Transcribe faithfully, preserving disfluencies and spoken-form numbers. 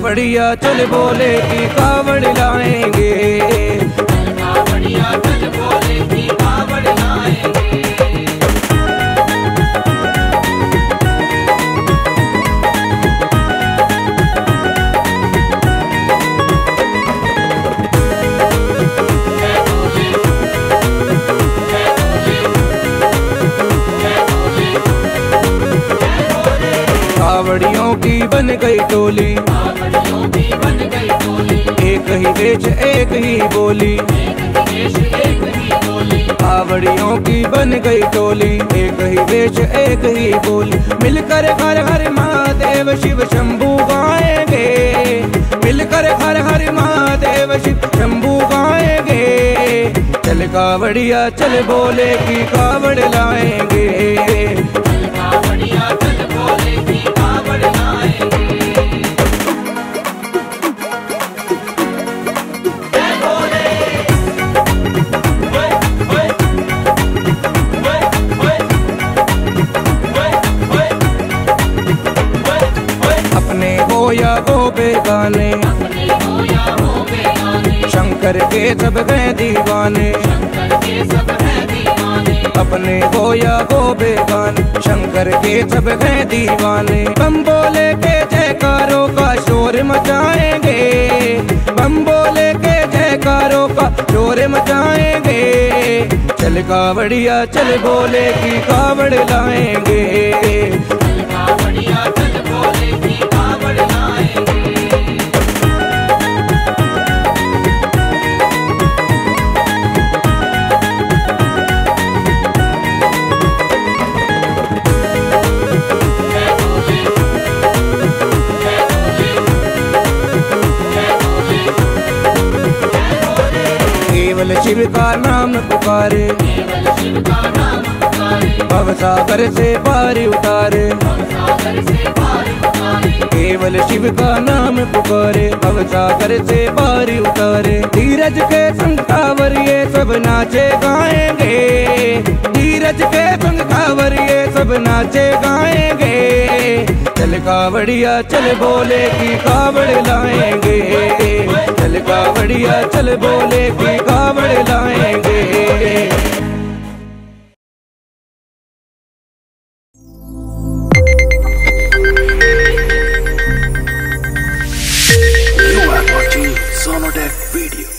कावड़िया चल बोले की कावड़ लाएंगे, चल कावड़िया चल बोले की कावड़ लाएंगे। कावड़ियों की बन गई टोली, कावड़ियों की बन गई टोली, एक ही देश एक ही बोली, एक ही देश एक ही बोली। कावड़ियों की बन गई टोली, एक ही देश एक ही बोली। मिलकर हर हर महादेव शिव शंभू गाएंगे, मिलकर हर हर महादेव शिव शंभू गाएंगे। चल कावड़िया चल बोले की कावड़ लाएंगे, चल कावड़िया चल बोले की कावड़ लाएंगे। जय भोले, ओए ओए ओए ओए ओए ओए ओए। अपने हो या हो बेगाने, अपने हो या हो बेगाने, शंकर के सब गए दीवाने, शंकर के सब है दीवाने। अपने हो या हो बेगाने, शंकर के सब गए दीवाने। बम बोले के जयकारों का शोर मचाएंगे, बम बोले के जयकारों का शोर मचाएंगे। चल कावड़िया चल बोले की कावड़ लाएंगे, चल कावड़िया चल बोले की कावड़ लाएंगे। केवल शिव का नाम पुकारे, केवल शिव का नाम पुकारे, भव सागर से पार उतारे। सागर से पार उतारे। केवल शिव का नाम पुकारे, भव सागर से पार उतारे। धीरज के संग कांवरिये सब नाचे गाएंगे, धीरज के संग कांवरिये सब नाचे गाएंगे। चल कावड़िया चल बोले की कावड़ लाएंगे, चल कावड़िया चल बोले की कावड़ लाएंगे। You are watching Sonodec video.